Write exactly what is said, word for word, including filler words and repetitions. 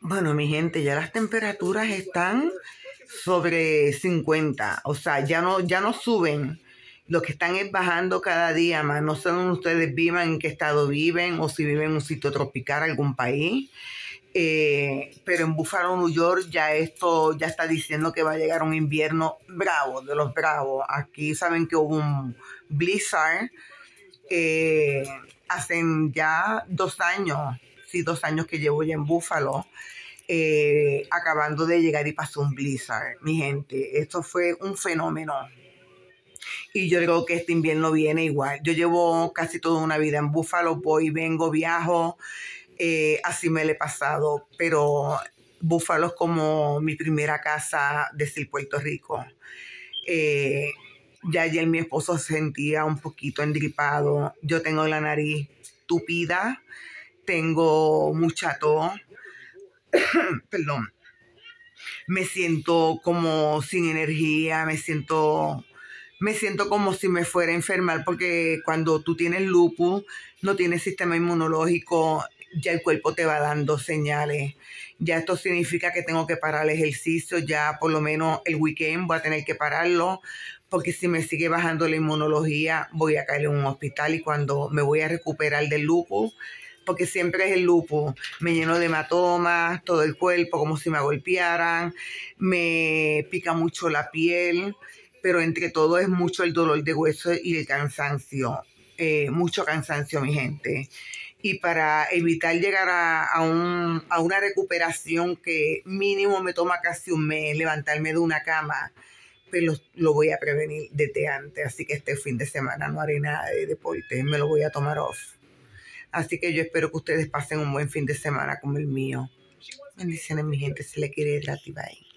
Bueno, mi gente, ya las temperaturas están sobre cincuenta, o sea, ya no, ya no suben. Lo que están es bajando cada día más. No sé dónde ustedes vivan, en qué estado viven, o si viven en un sitio tropical, algún país. Eh, pero en Buffalo, New York, ya esto ya está diciendo que va a llegar un invierno bravo, de los bravos. Aquí saben que hubo un blizzard eh, hacen ya dos años, sí, dos años que llevo ya en Buffalo. Eh, acabando de llegar y pasó un blizzard, mi gente. Esto fue un fenómeno. Y yo creo que este invierno viene igual. Yo llevo casi toda una vida en Buffalo, voy, vengo, viajo. Eh, así me le he pasado. Pero Buffalo es como mi primera casa desde Puerto Rico. Eh, ya ayer mi esposo se sentía un poquito engripado. Yo tengo la nariz tupida, tengo mucha tos. Perdón. Me siento como sin energía, me siento, me siento como si me fuera a enfermar, porque cuando tú tienes lupus, no tienes sistema inmunológico, ya el cuerpo te va dando señales. Ya esto significa que tengo que parar el ejercicio, ya por lo menos el weekend voy a tener que pararlo, porque si me sigue bajando la inmunología, voy a caer en un hospital, y cuando me voy a recuperar del lupus, porque siempre es el lupus, me lleno de hematomas, todo el cuerpo como si me golpearan, me pica mucho la piel, pero entre todo es mucho el dolor de hueso y el cansancio, eh, mucho cansancio, mi gente. Y para evitar llegar a, a, un, a una recuperación que mínimo me toma casi un mes, levantarme de una cama, pues lo, lo voy a prevenir desde antes. Así que este fin de semana no haré nada de deporte, me lo voy a tomar off. Así que yo espero que ustedes pasen un buen fin de semana como el mío. Bendiciones, mi gente, se le quiere gratis, bye.